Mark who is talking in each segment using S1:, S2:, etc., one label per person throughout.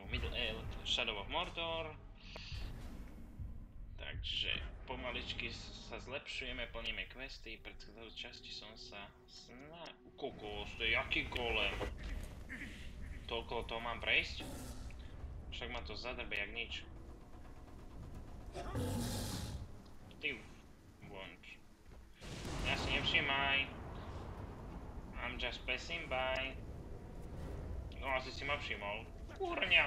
S1: Shadow of Mordor. Takže pomaličky sa zlepšujeme, plníme questy. V predchádzajúcej časti som sa Kokos, to je jaký golem? Toľko toho mám prejsť? Však ma to zadrbe jak nič. Ty vonč. Ja si nevšimaj. I'm just passing by. No asi si ma všimol. Kurňa.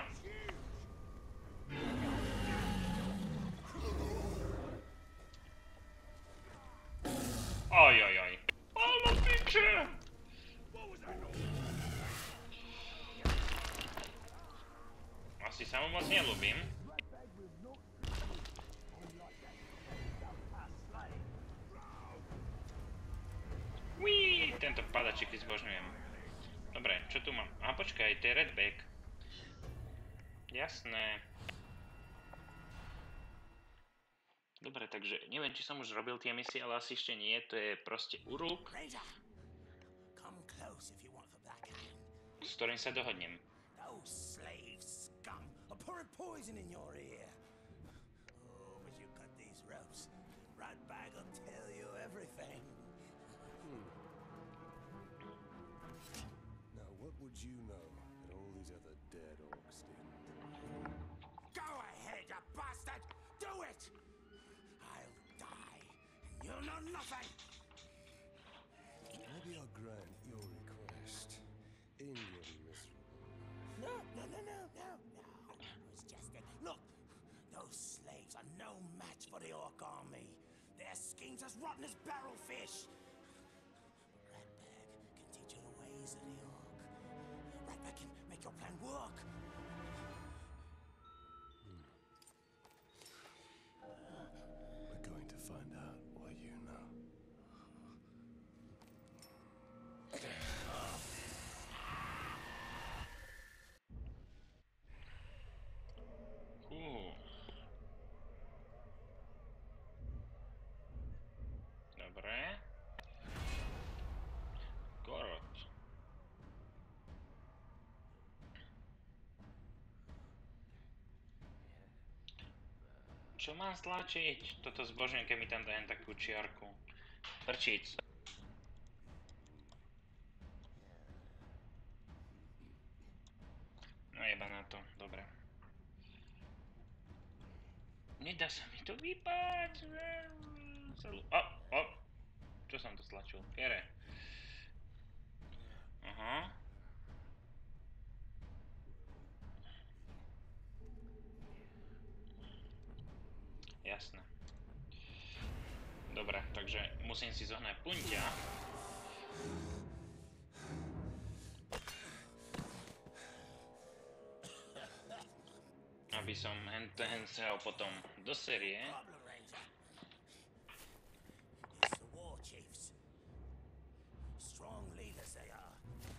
S1: Ajajaj. Áno, piče. Asi sa mu moc neľúbim. Uííí, tento padačiky zbožňujem. Dobre, čo tu mám? Aha, počkaj, to je Redback. Jasné. Dobre, takže neviem, či som už robil tie misie, ale asi ešte nie. To je proste Uruk, s ktorým sa dohodnem.
S2: Would you know that all these other dead orcs did?
S3: Go ahead, you bastard! Do it! I'll die, and you'll know nothing!
S2: Maybe I'll grant your request in your miserable...
S3: No. It was just a... Look! Those slaves are no match for the orc army. Their schemes as rotten as barrel fish. Ratbag can teach you the ways of the orc. Ratbag can make your plan work.
S2: We're going to find out what you know.
S1: Dobre. Gorot. Čo mám stlačiť? Toto zbožňujem, keď mi tam dajem takú čiarku. Prčíc. No jeba na to, dobre. Nedá sa mi to vypať. Čo som to stlačil? Kere. Aha. Jasné. Dobre, takže musím si zohnať punťa. Aby som hen sehal potom do série.
S3: It's the war chiefs. Strong leaders they are.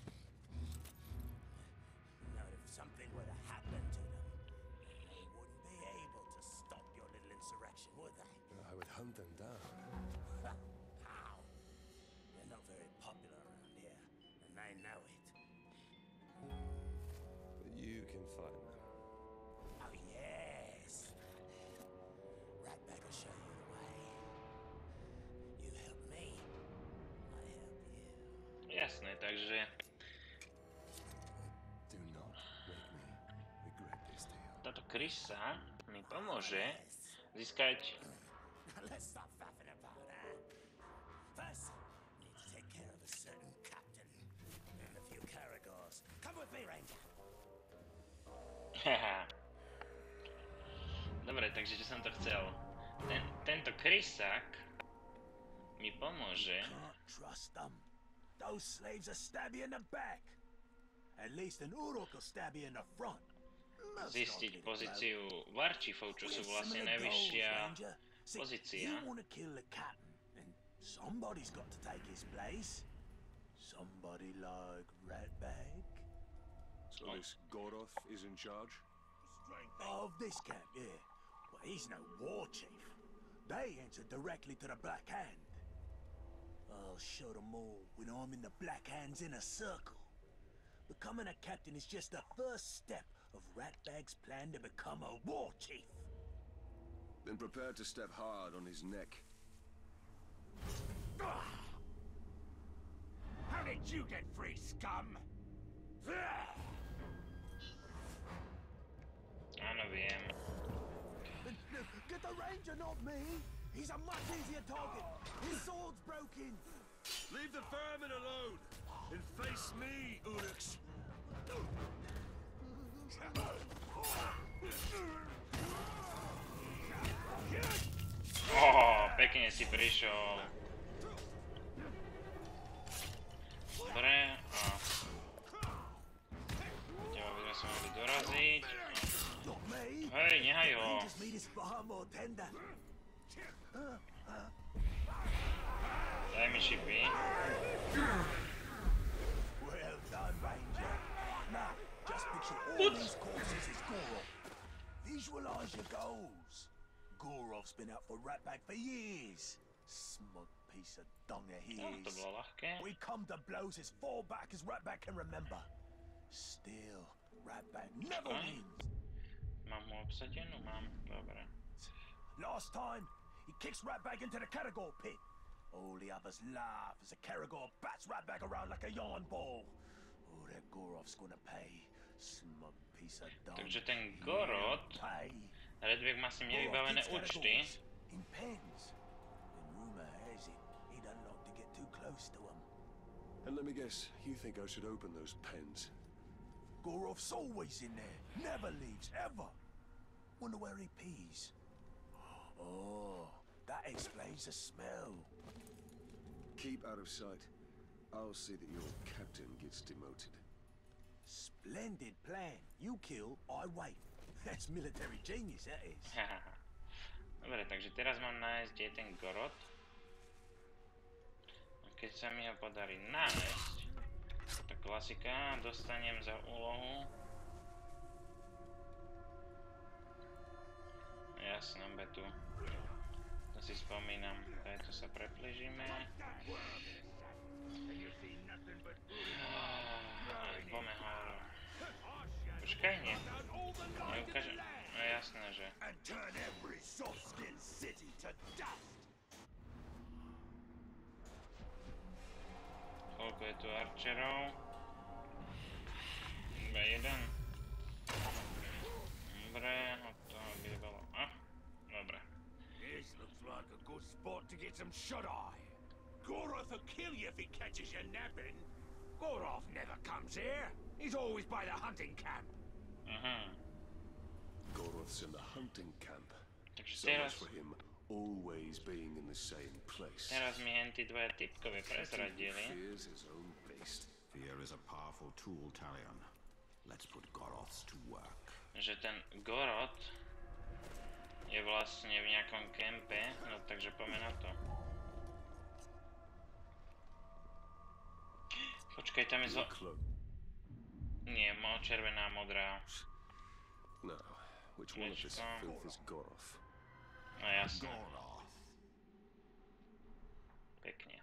S3: Now if something were to happen to them, they wouldn't be able to stop your little insurrection, would they?
S2: I would hunt them down.
S3: How? They're not very popular around here, and they know it.
S2: But you can find them.
S3: Oh yes. Ratbag will show you the way. You help me, I help you.
S1: Jasné, takže
S2: Do not make me regret this deal.
S1: táto krysa mi pomôže získať...
S3: Let's stop faffing about, First, need to take care of a certain captain and a few Caragors. Come with me, Ranger.
S1: Dobre, takže čo som to chcel? Tento krysak mi pomôže
S3: Can't trust them. Those slaves will stab you in the back. At least an Uruk will stab you in the front.
S1: zistiť pozíciu Warchiefov, čo sú vlastne najvyššia pozícia.
S3: You want to kill the captain, and somebody's got to take his place. Somebody like Ratbag.
S2: So this Goroth is in charge?
S3: Of this camp, yeah. Well, he's no war chief. They answer directly to the Black Hand. I'll show them all when I'm in the Black Hand's inner circle. Becoming a captain is just the first step of Ratbag's plan to become a war chief.
S2: Then prepare to step hard on his neck.
S3: How did you get free, scum?
S1: Áno, viem.
S3: Get the ranger, not me. He's a much easier target. His sword's broken.
S2: Leave the vermin alone and face me, Uruks.
S1: Pekne si prišiel. Dobre, a... Teba by sme sa mohli doraziť. Hej, nehaj ho. Daj mi šipy.
S3: Well done, Ranger. Now, just picture all these corpses as Gorov. Visualize your goals. Gorov's been out for Ratbag for years. Smug piece of dung he
S1: No, to
S3: is.
S1: bolo ľahké.
S3: We come to blows as far back as Ratbag can remember. Still, Ratbag never
S1: Okay.
S3: wins.
S1: Mám mu obsadenú? Mám, dobre.
S3: Last time, he kicks Ratbag into the Karagor pit. All the others laugh as the Karagor bats Ratbag around like a yarn ball. Oh, that Gorov's gonna pay. Smug piece of dung.
S1: Takže ten Gorod,
S3: Pay.
S1: Redvek má s ním nevybavené účty.
S3: In pens. And rumor has it, he don't like to get too close to them.
S2: And let me guess, you think I should open those pens?
S3: Gorov's always in there. Never leaves, ever. Wonder where he pees. Oh, that explains the smell.
S2: Keep out of sight. I'll see that your captain gets demoted.
S3: Splendid plan. You kill, I wait. That's military genius, that is.
S1: Dobre, takže teraz mám nájsť, kde je ten Gorod. A keď sa mi ho podarí nájsť, tá klasika, dostanem za úlohu. Jasné, betu. To si spomínam, to sa prepližíme. Poďme hore. Počkaj, nie. Neukážem. No jasné, že...
S3: And turn every soft-skin city to dust.
S1: Koľko je tu archerov? Iba jeden. Dobre, od toho by bolo... dobre.
S3: This looks like a good spot to get some shut-eye. Gorov will kill you if he catches you napping. Gorov never comes here. He's always by the hunting camp.
S2: Gorov's in the hunting camp.
S1: Takže
S2: So
S1: teraz...
S2: much for him always being in the same place.
S1: Teraz mi hen tí dvaja typkovi
S2: He
S1: prezradili.
S2: fears his own beast.
S4: Fear is a powerful tool, Talion. Let's put Goroths to work.
S1: Že ten Gorod je vlastne v nejakom kempe, no takže poďme na to. Počkaj, tam je
S2: Cloak.
S1: Nie, červená, modrá.
S2: Now, which one of this
S1: Mečka.
S2: filth is Goroth?
S1: No jasné,
S4: Goroth.
S1: pekne.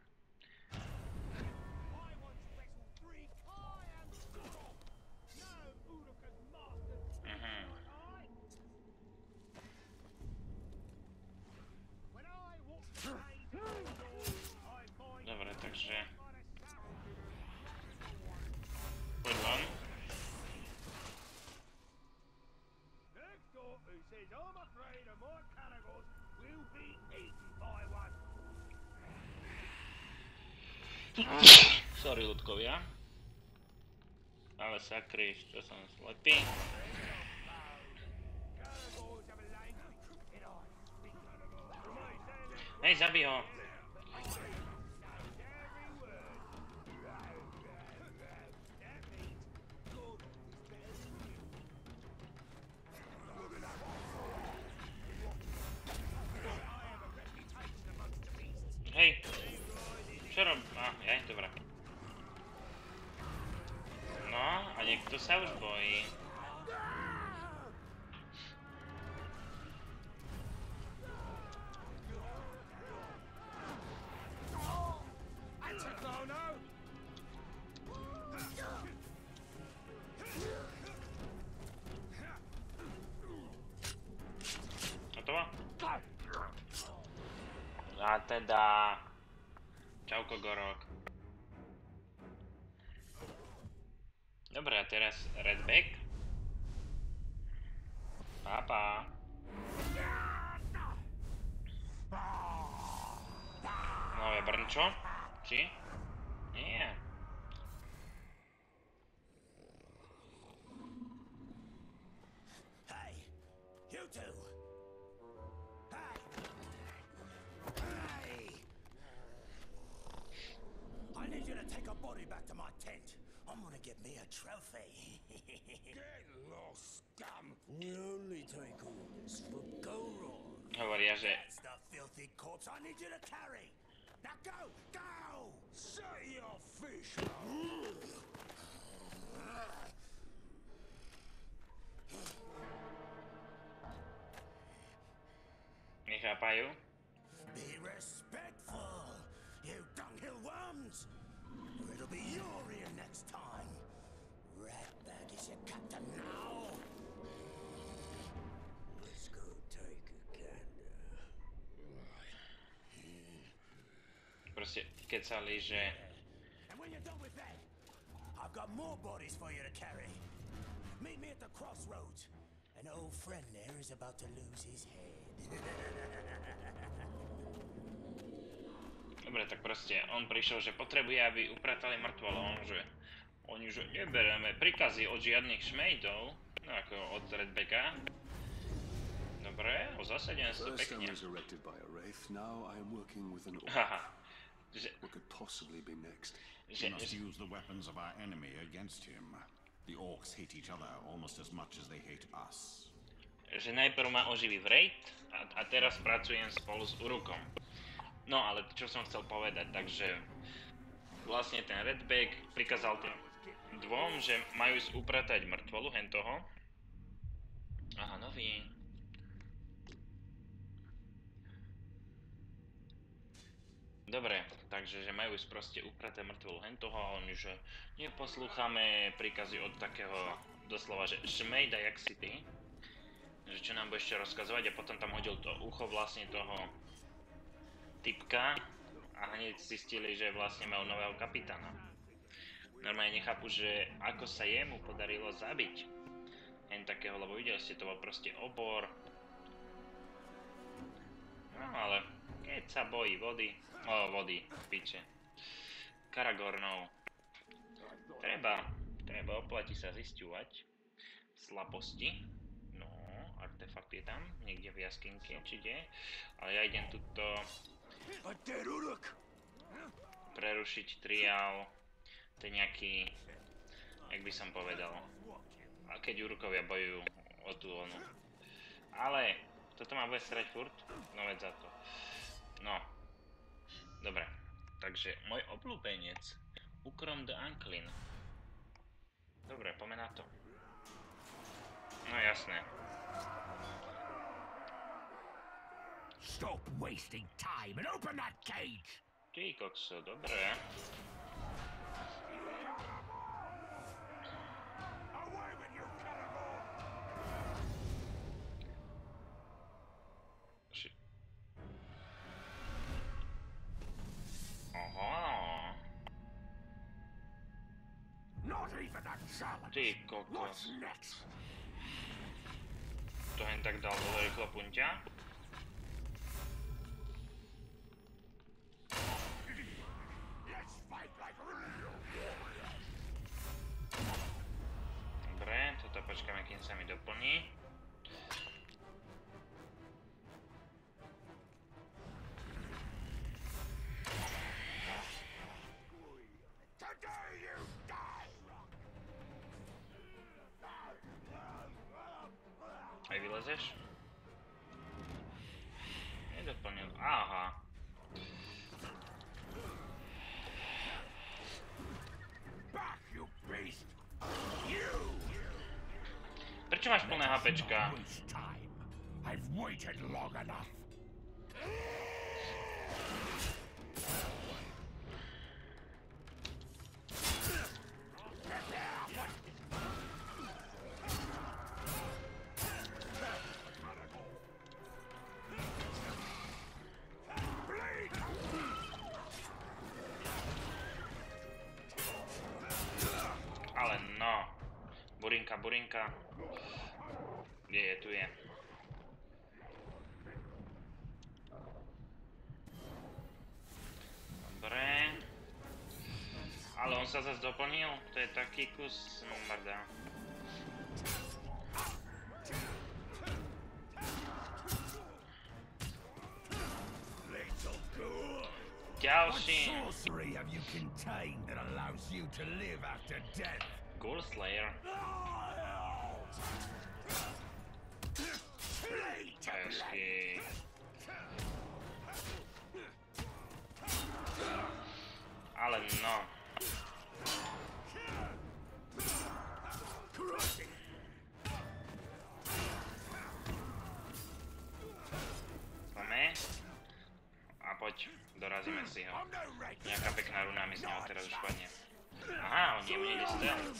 S1: Dobre, takže... Poď von. Sorry, ľudkovia. Ale sakryš, čo som slepý. Hej, zabij ho. Hej. Čo rob... dobré. No, a niekto sa už bojí. A teda... Čauko, Gorok. Dobre, a teraz Redback. Papa. Nové Brnčo? Či? Nie.
S3: Hey, you two. Hey. Hey. I need you to take a body back to my tent. I'm gonna get me a trophy. Get lost, scum. We only take orders from Goron.
S1: Hovoria, že...
S3: That's the filthy corpse I need you to carry. Now go, go! Say your fish.
S1: Nechápajú?
S3: Be respectful, you dunghill worms. Or it'll be your ear next time. Ratbag is your captain now. Let's go take a gander.
S1: Proste kecali, že...
S3: And when you're done with that, I've got more bodies for you to carry. Meet me at the crossroads. An old friend there is about to lose his head.
S1: Dobre, tak proste on prišiel, že potrebuje, aby upratali mŕtvolom, že oni, že nebereme príkazy od žiadnych šmejdov, no ako od Redbacka. Dobre, zasadené sú
S2: First I
S1: pekne.
S2: was erected by a wraith, now I am working with an orc.
S1: Haha. Že,
S2: What could possibly be next?
S1: že,
S4: We must use the weapons of our enemy against him. The orcs hate each other almost as much as they hate us.
S1: že najprv ma oživí Wraith a teraz pracujem spolu s Urukom. No ale čo som chcel povedať, takže vlastne ten Redback prikázal tým dvom, že majú ísť upratať mŕtvolu hentoho. Aha, nový. Dobre, takže že majú ísť proste upratať mŕtvolu hentoho a oni, že neposlúchame príkazy od takého doslova, že šmejda jak si ty. Že čo nám bude ešte rozkazovať a potom tam hodil to ucho vlastne toho typka a hneď zistili, že vlastne majú nového kapitána. Normálne nechápu, že ako sa jemu podarilo zabiť hen takého, lebo videli ste, to bol proste obor. No ale keď sa bojí vody, piče. Karagornov. Treba oplatí sa zisťovať slabosti. No, artefakt je tam, niekde v jaskinke, či kde. Ale ja idem tuto prerušiť triál. To je nejaký, jak by som povedal, a keď Urukovia bojujú o tú onu. Ale, toto ma bude srať furt? No veď za to. No, dobre. Takže, môj obľúbenec, Ukrom the Unclean. Dobre, poďme na to. No jasné.
S3: Stop wasting time and open that cage!
S1: Ty kokso, dobre.
S3: Away with you, cannibal!
S1: Aha.
S3: Not even a challenge!
S1: Ty kokos.
S3: What's next?
S1: To hen tak dal dole rýchlo punťa.
S3: Let's fight like real warriors!
S1: Dobre, toto počkáme, kým sa mi doplní.
S3: Today you die!
S1: Aj vylezeš? Nedoplnil. Aha.
S3: Back, you beast! You!
S1: Prečo máš plné HPčka?
S3: Waste time. I've waited long enough. Bleed
S1: nejaká burinka. Kde je? Tu je. Dobre. Ale on sa zase doplnil. To je taký kus mrda. Ďalší.
S3: Sorcery have you contained that allows you to live after death?
S1: Ghoul Slayer. Hezky. Ale no. Máme. A poď, dorazíme si ho. Nejaká pekná runa mi z neho teraz už padne. Aha, on jemu nejde stealth.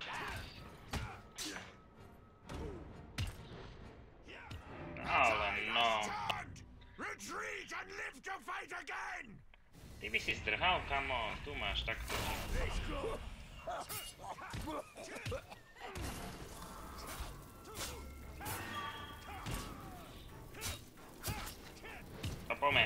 S1: Ale no. Ty by si zdrhal, kamo. Tu máš takto. A poďme.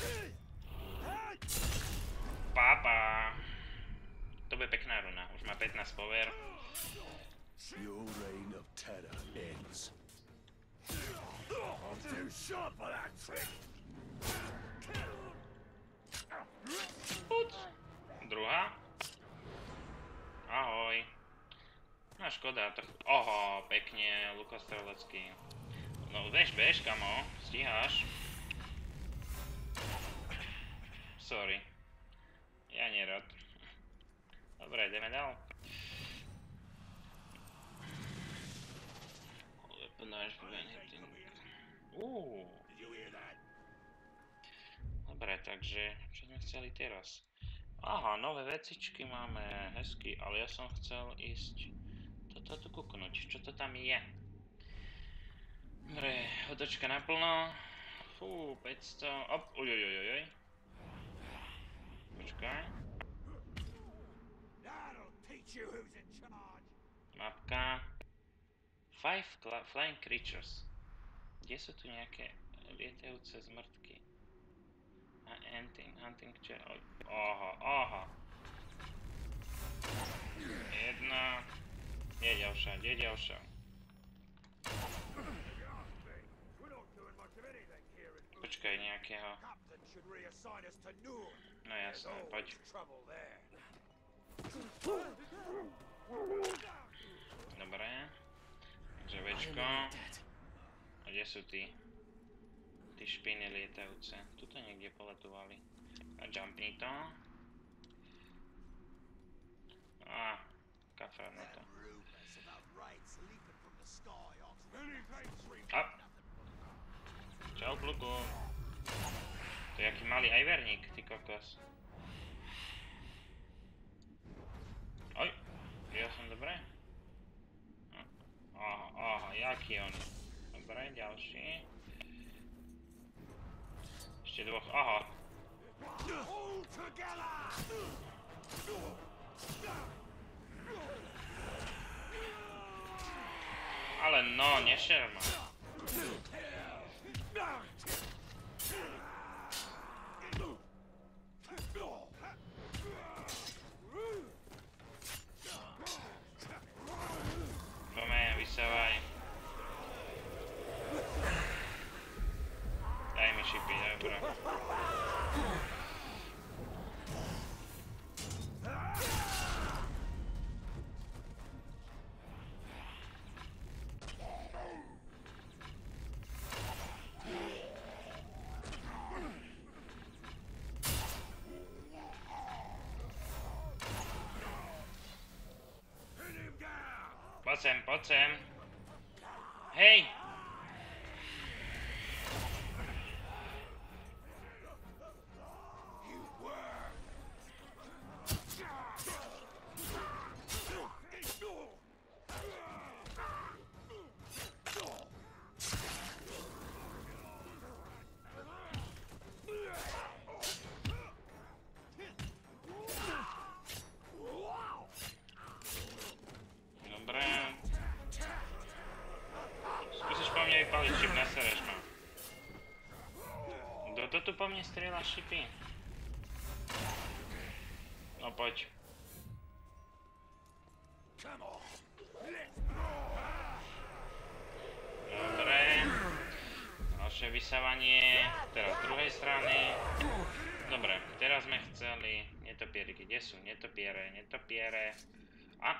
S1: Papa. To bude pekná runa. Už má 15 power.
S2: Your reign of terror ends. I'm too sharp for that trick.
S1: Druhá. Ahoj. No škoda, to... Oho, pekne, lukostrelecký. No bež, kamo, stíhaš. Sorry. Ja nerad. Dobre, ideme dál. Dobre, takže, čo sme chceli teraz? Aha, nové vecičky máme, hezky, ale ja som chcel ísť toto tu kúknuť, čo to tam je. Dobre, otočka naplno. Fú, 500, op, ojojojojoj. Počkaj. Mapka. 5 flying creatures. Kde sú tu nejaké lietajúce zmrtky? A hunting chair. Aha. Jedna. Kde je ďalšia? Počkaj, nejakého. No jasné, poď. Dobre. Takže večko. A kde sú tí? Tí špiny lietajúce. Tuto niekde poletovali. A jumpni to. Á, kafra na to. A. Čau, kluku. To je jaký malý ajverník, ty kokos. Oj, ja som dobre? Aha, jaký on? Dobre, ďalší. Ešte dvoch, aha. Ale no, nešer ma. Poďme, vysávaj. Daj mi šipy, dobro. Poď sem. Hej! Dobre. vypaliť šip, nasereš ma. Kto to tu po mne strieľa šipy? No poď. Dobre. Ďalšie vysávanie. Teraz z druhej strany. Dobre, teraz sme chceli netopieriky. Kde sú netopiere? Netopiere. A?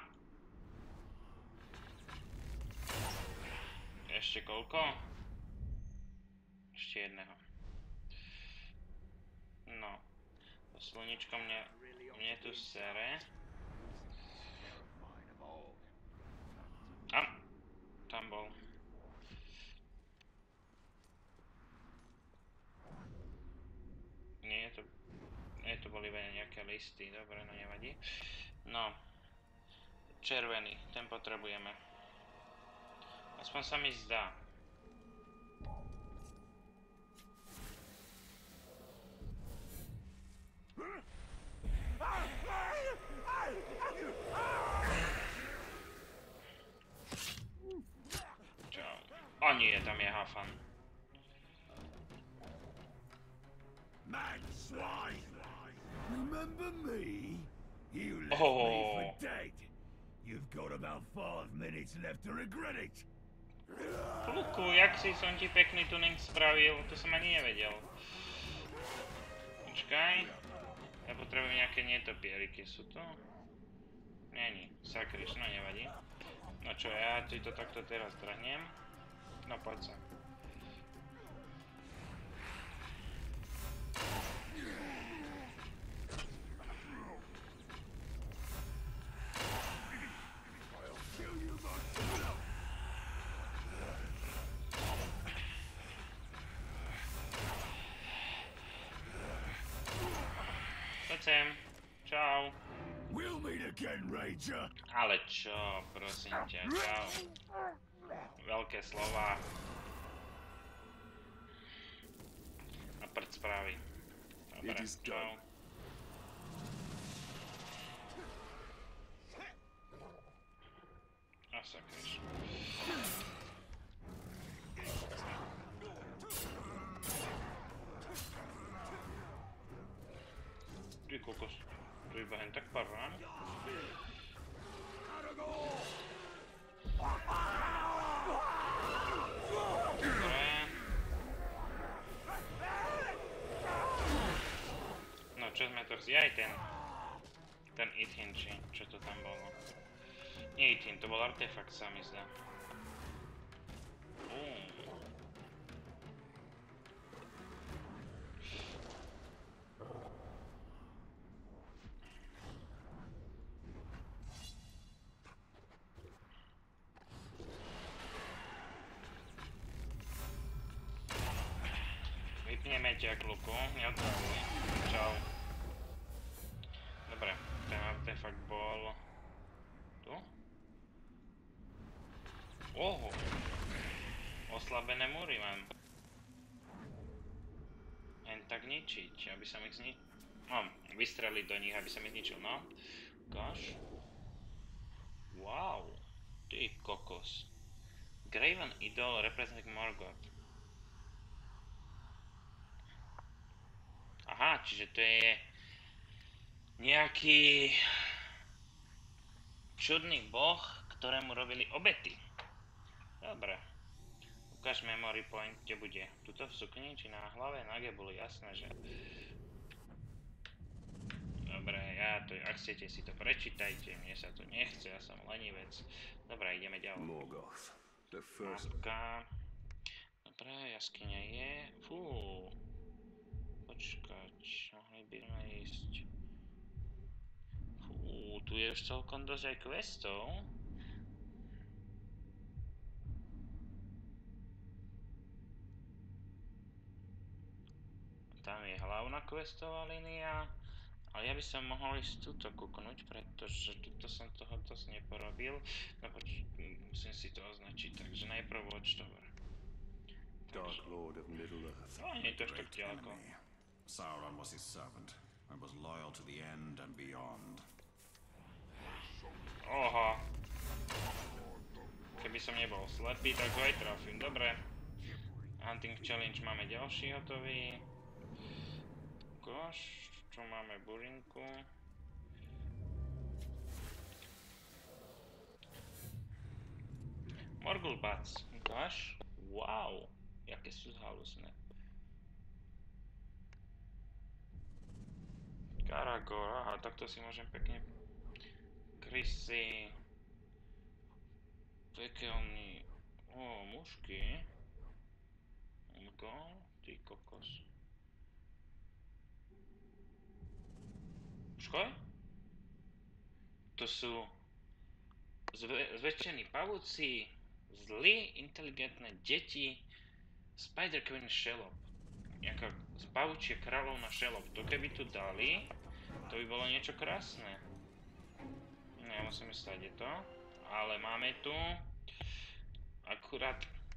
S1: Ešte koľko? Ešte jedného. No. To sluničko mne tu sere. A! Tam bol. Nie to boli iba nejaké listy. Dobre, no nevadí. No. Červený, ten potrebujeme. Aspoň sa mi zdá. Čau. O nie, tam je Hafan.
S2: Mad swine! Remember me? You left me
S1: Oh.
S2: for dead. You've got about 5 minutes left to regret it.
S1: Luku, jak si som ti pekný tuning spravil? To som ani nevedel. Počkaj. Ja potrebujem nejaké netopieriky. Sú to? Není. Sakryš, no nevadí. No čo, ja ti to takto teraz trhnem. No poď sa. Poď sem. Čau.
S2: We'll meet again, Ranger.
S1: Ale čo, prosím ťa, čau. Veľké slova. A prd správy. Dobre,
S2: It is
S1: čau.
S2: done.
S1: A sakryš. Ty kokos, tu iba hen tak pár rán. Dobre. No čo sme to aj ten Ithin, či čo to tam bolo. Nie Ithin, to bol artefakt, sa mi zdá. Vypneme ťa, kluku, neotravuj. Čau. Dobre, ten artefakt bol... tu? Oho! Oslabené múry mám. Len tak ničiť, aby som ich vystreliť do nich, aby som ich zničil, no. Ukáž. Wow! Ty kokos. Graven Idol representing Morgoth. Aha, čiže to je nejaký čudný boh, ktorému robili obety. Dobre. Ukáž memory point, kde bude. Tuto v sukni, či na hlave, nage bolo jasné, že... Dobre, ak chcete si to prečítajte, mne sa to nechce, ja som lenivec. Dobre, ideme ďalej.
S2: Morgoth, the first.
S1: Matka. Dobre, jaskyňa je... Fú. Počkať, mohli by sme ísť... Fú, tu je už celkom dosť aj questov. Tam je hlavná questová línia, ale ja by som mohol ísť túto kúknuť, pretože tuto som toho dosť neporobil. No musím si to označiť, takže najprv Watchtower.
S2: Dark Lord of Middle-earth.
S1: No, nie je to až tak ďaleko.
S4: Enemy. Sauron was his servant and was loyal to the end and beyond.
S1: Oha. Keby som nebol slepý, tak ho aj trafím. Dobre. Hunting Challenge máme ďalší hotový. Koš, čo máme burinku. Morgul Bats, ukáž. Wow, jaké sú halusné. Karagor, aha, takto si môžem pekne. Krysy. Pekelný. Mušky. Ty kokos. Počkaj? To sú zväčšení pavúci, zlí, inteligentné deti, Spider Queen Shellop. Nejaká pavúčia kráľovna Shellop. To keby tu dali, to by bolo niečo krásne. Nemusíme stať je to. Ale máme tu akurát,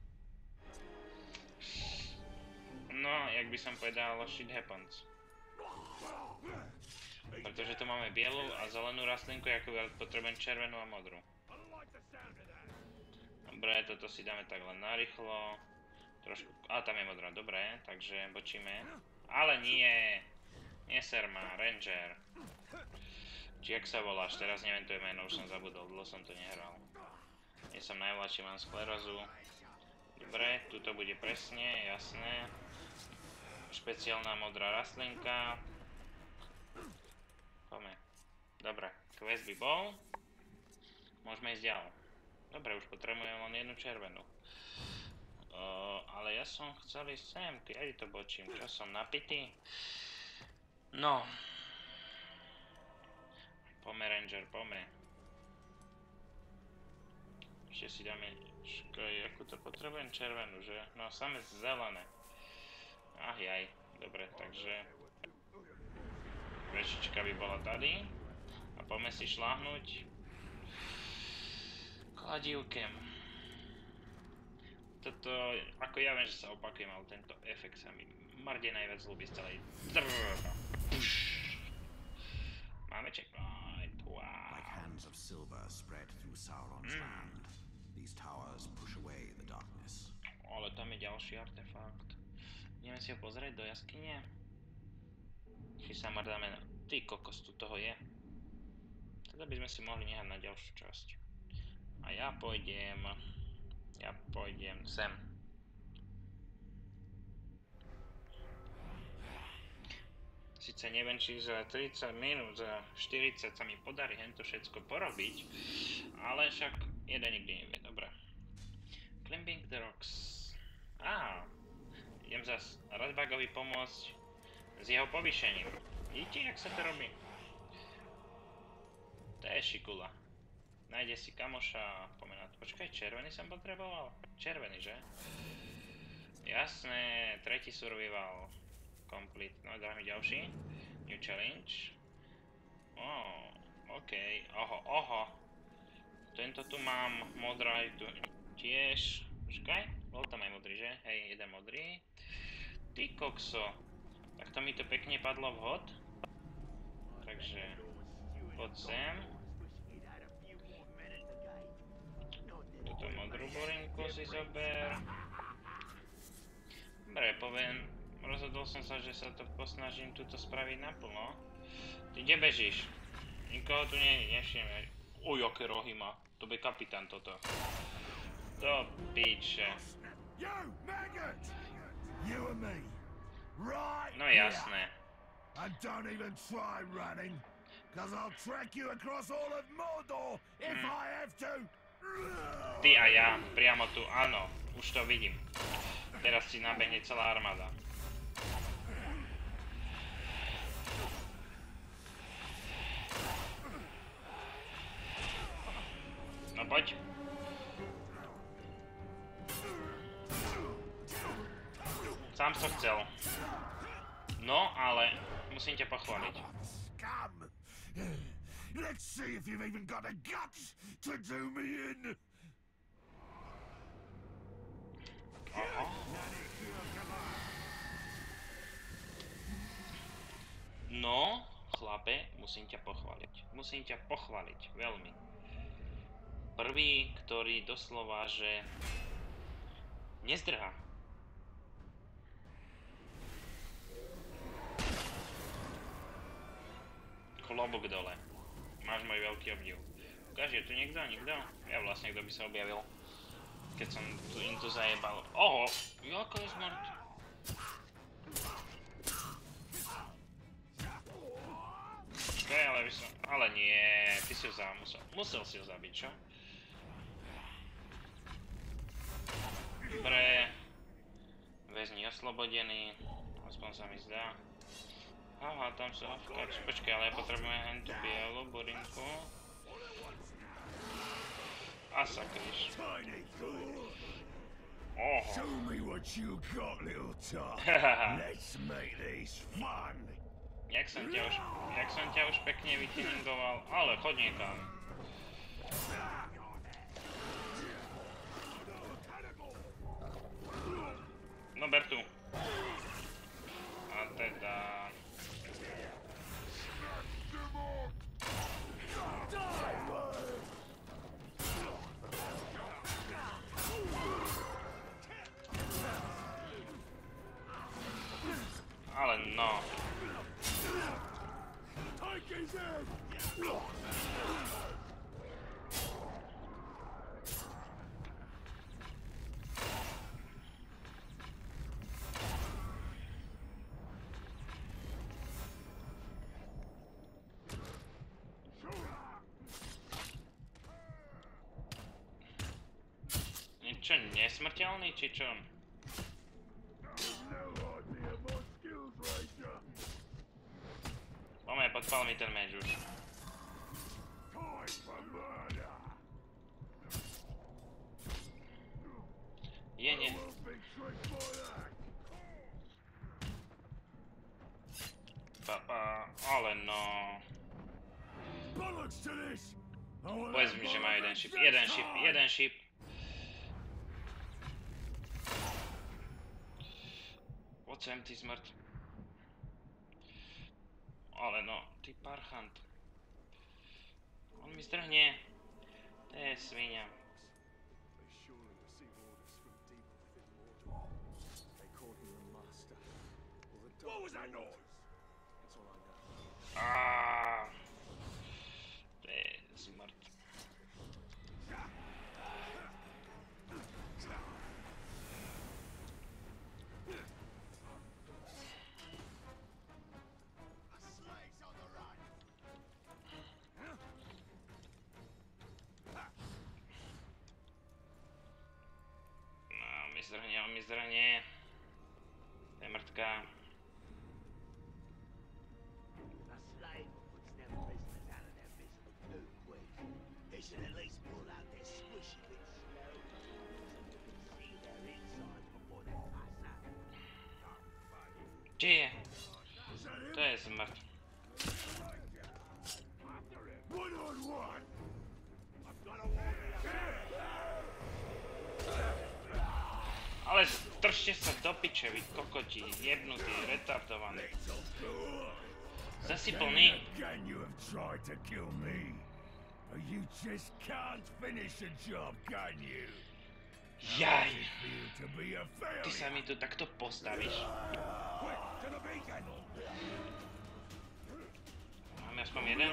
S1: no, jak by som povedal, shit happens. Pretože tu máme bielu a zelenú rastlinku, ako potrebujem červenú a modrú. Dobre, toto si dáme tak len narýchlo. Trošku, tam je modrá, dobre, takže bočíme. Ale nie, neser ma, Ranger. Či jak sa voláš, teraz neviem to meno, už som zabudol, dlho som to nehral. Nie som najmladší, mám sklerózu. Dobre, tuto bude presne, jasné. Špeciálna modrá rastlinka. Poďme. Dobre, quest by bol. Môžeme ísť ďalej. Dobre, už potrebujem len jednu červenú. Ale ja som chcel ísť sem, kedy to bočím, čo som napitý? No. Pome Ranger, pome. Ešte si dáme, akú to potrebujem červenú, že? No, samé zelené. Jaj, dobre, takže vešička by bola tady. A poďme si šláhnuť kladívkem. Toto, ako ja viem, že sa opakujem, ale tento efekt sa mi marde najviac ľúbi z celej. Máme checkpoint, wow.
S4: Like hands of silver spread through Sauron's land, these towers push away the darkness.
S1: Ale tam je ďalší artefakt. Ideme si ho pozrieť do jaskyne. Či sa mardáme na... Ty kokos, tu toho je. Teda by sme si mohli nehať na ďalšiu časť. A ja pôjdem sem. Sice neviem, či za 30 minút, za 40 sa mi podarí hento všetko porobiť, ale však jeden nikdy nevie, dobre. Climbing the rocks. Idem zas Radbagovi pomôcť s jeho povýšením. Vidíte, jak sa to robí? To je šikula. Nájde si kamoša, pomenať. Počkaj, červený som potreboval? Červený, že? Jasné, tretí survival. Complete. No, dáme ďalší. New challenge. OK. Oho. Tento tu mám, modrá tu tiež. Počkaj, bol tam aj modrý, že? Hej, jeden modrý. Ty kokso. Tak to mi to pekne padlo vhod. Takže, poď sem. Túto modrú burinku si zober. Dobre, poviem. Rozhodol som sa, že sa to posnažím tuto spraviť naplno. Ty kde bežíš? Nikoho tu nevšimne. Aké rohy má. To by kapitán toto. To piče. No jasné.
S2: And don't even try running, cause I'll track you across all of Mordor if I have to.
S1: Ty a ja, priamo tu, áno, už to vidím. Teraz ti nabehne celá armáda. No poď. Sám som chcel. No, ale musím ťa pochváliť.
S2: Let's see if you've even got the guts to do me in.
S1: No, chlape, musím ťa pochváliť. Musím ťa pochváliť, veľmi. Prvý, ktorý doslova, že nezdrhá. klobúk dole. Máš môj veľký obdiv. Ukáž, je tu niekto? Nikto? Ja vlastne, kto by sa objavil. Keď som im tu zajebal. Oho! Jaká je smrť? Počkaj, ale by som... Ale nie, ty si ho musel si ho zabiť, čo? Dobre. Väzni oslobodení. Aspoň sa mi zdá. Aha, tam sú avkáči. Počkaj, ale ja potrebujem hen tú bielu burinku. A sakryš. Oho.
S2: Show me what you got, little top. Let's make this fun.
S1: Jak som ťa už pekne vytuningoval, ale choď niekam. No ber tu. A teda... Ale no. Niečo nesmrteľný, či čo? Poďme, podpal mi ten meč už. Je nie. Ale no. Povedz mi, že má jeden šip. Jeden šip. Poď sem, ty smrť. Ale no, ty parchant. On mi zdrhne. To je svinia. Aaaa. To je smrt. On mi zdrhne. To je mrtka. Kde je? To je smrt. Ale strčte sa do piče, vy kokoti, jebnutí, retardovaní. Zasi plný. Jaj. Ty sa mi tu takto postavíš. Máme aspoň jeden?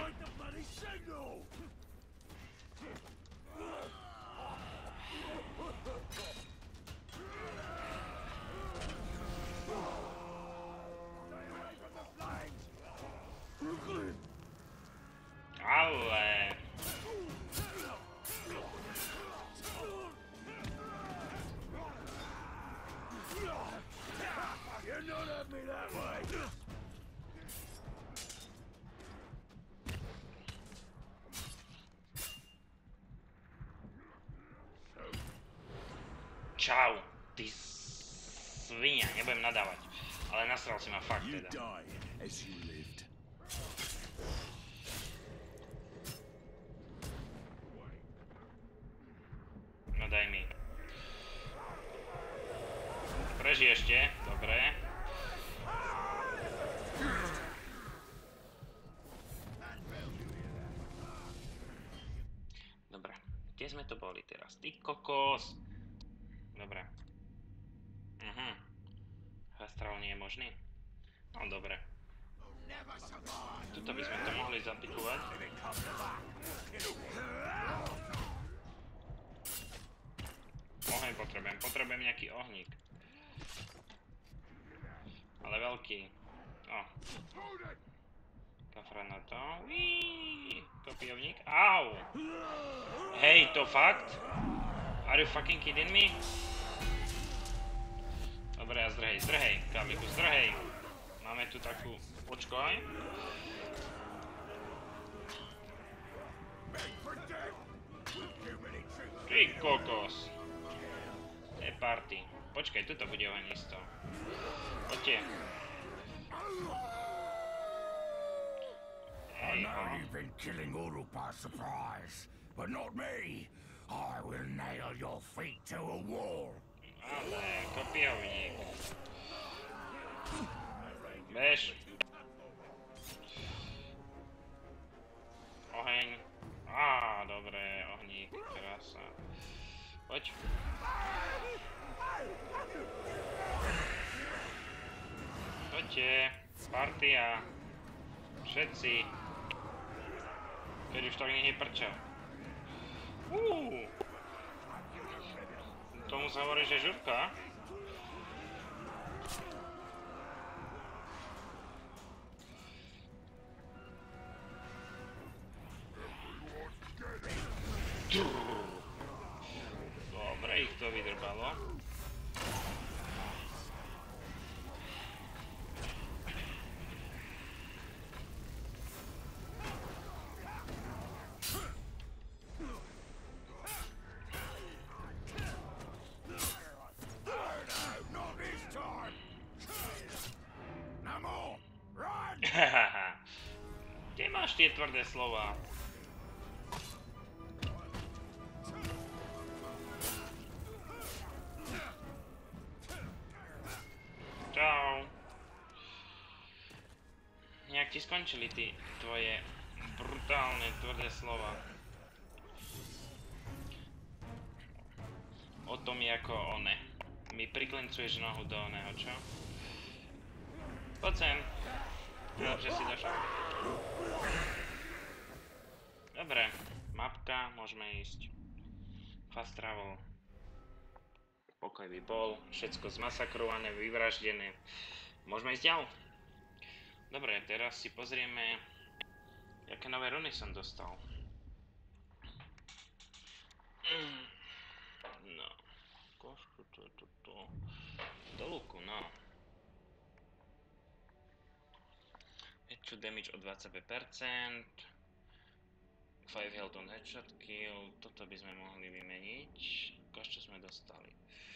S1: Ale... Čau, ty svinia, nebudem nadávať. Ale nasral si ma fakt teda. No daj mi. Prežij ešte, dobre. Dobre, kde sme to boli teraz? Ty kokos. Dobre. Astral nie je možný? No dobre. Tuto by sme to mohli zapikovať. Oheň potrebujem nejaký ohník. Ale veľký. O. Kafra na to. Kopijovník. Au! Hej, to fakt? Are you fucking kidding me? Dobre, a zdrhej, Karliku, zdrhej. Máme tu takú počkaj. Ty kokos. To je party. Počkaj, tuto bude oheň isto. Poďte.
S2: I know you've been killing Uruk by surprise, but not me. I will nail your feet to a wall.
S1: Ale, kopijovník. Bež. Oheň. Á, dobre, ohník, krása. Poď. Poďte, partia. Všetci. Keď už tak nech je prča. Tomu sa hovorí, že žurka. Dobre, ich to vydrbalo. Kde máš tie tvrdé slova? Čau. Nejak ti skončili ty tvoje brutálne tvrdé slova. O tom je ako one. Mi priklencuješ nohu do oného, čo? Poď sem. Najlepšie si došel. Dobre, mapka, môžeme ísť. Fast travel. Pokoj by bol, všetko zmasakrované, vyvraždené. Môžeme ísť ďalej. Dobre, teraz si pozrieme, aké nové runy som dostal. No. Košku, do luku, no. Headshot damage o 25%. 5 health on headshot kill. Toto by sme mohli vymeniť. Ukáž, čo sme dostali.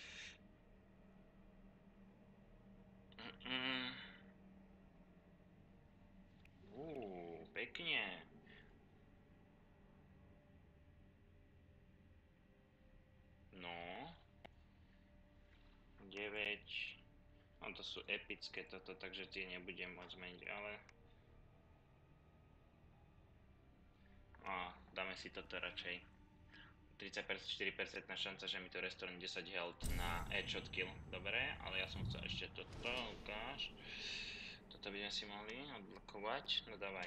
S1: Pekne. No. 9. No to sú epické toto, takže tie nebudem môcť meniť, ale... dáme si toto radšej. 34% šanca, že mi to restore 10 health na headshot kill. Dobre, ale ja som chcel ešte toto, ukáž. Toto by sme si mohli odblokovať, no dávaj.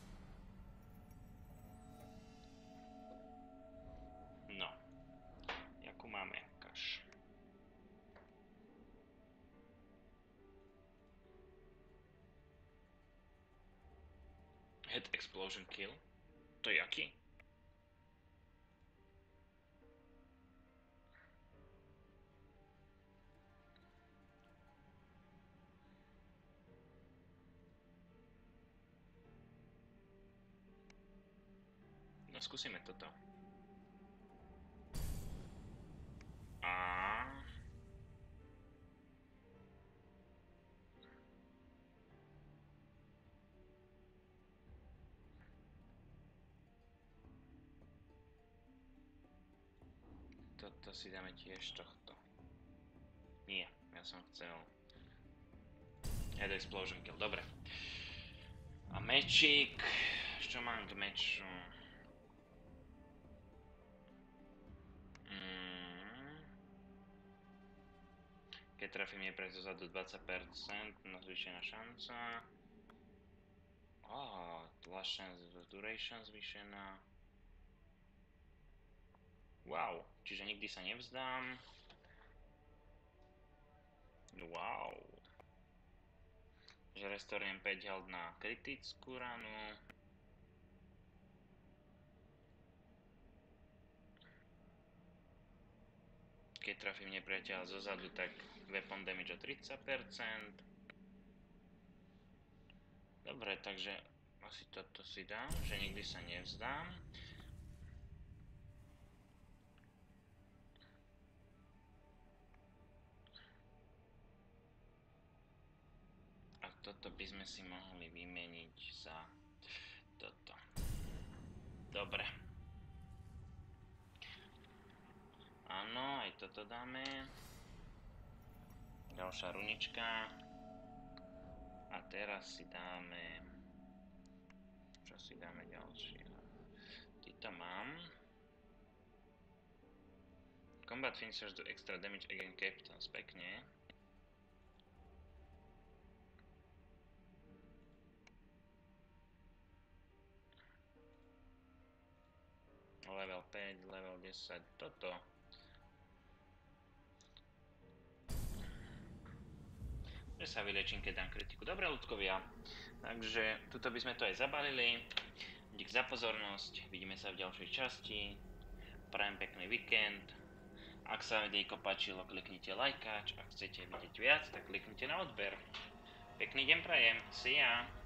S1: No. Jakú máme, ukáž. Head explosion kill. To je aký? No skúsime toto. Toto si dáme tiež tohto. Nie, ja som chcel Head Explosion Kill, dobre. A mečík, čo mám k meču? Keď trafím je pre zozadu 20%, no zvýšená šanca. Last chance duration zvýšená. Wow, čiže nikdy sa nevzdám. Wow. Že restornem 5 health na kritickú ranu. Keď trafím nepriateľa zozadu, tak weapon damage o 30%. Dobre, takže asi toto si dám, že nikdy sa nevzdám. A toto by sme si mohli vymeniť za toto. Dobre. Áno, aj toto dáme. Ďalšia runička. A teraz si dáme... Čo si dáme ďalšie? Týto mám. Combat finishers do extra damage against captains. Pekne. Level 5, level 10. Toto. Že sa vylečím, keď dám kritiku. Dobre, ľudkovia. Takže tuto by sme to aj zabalili. Dík za pozornosť. Vidíme sa v ďalšej časti. Prajem pekný víkend. Ak sa vám videjko páčilo, kliknite lajkač. Ak chcete vidieť viac, tak kliknite na odber. Pekný deň prajem. See ya.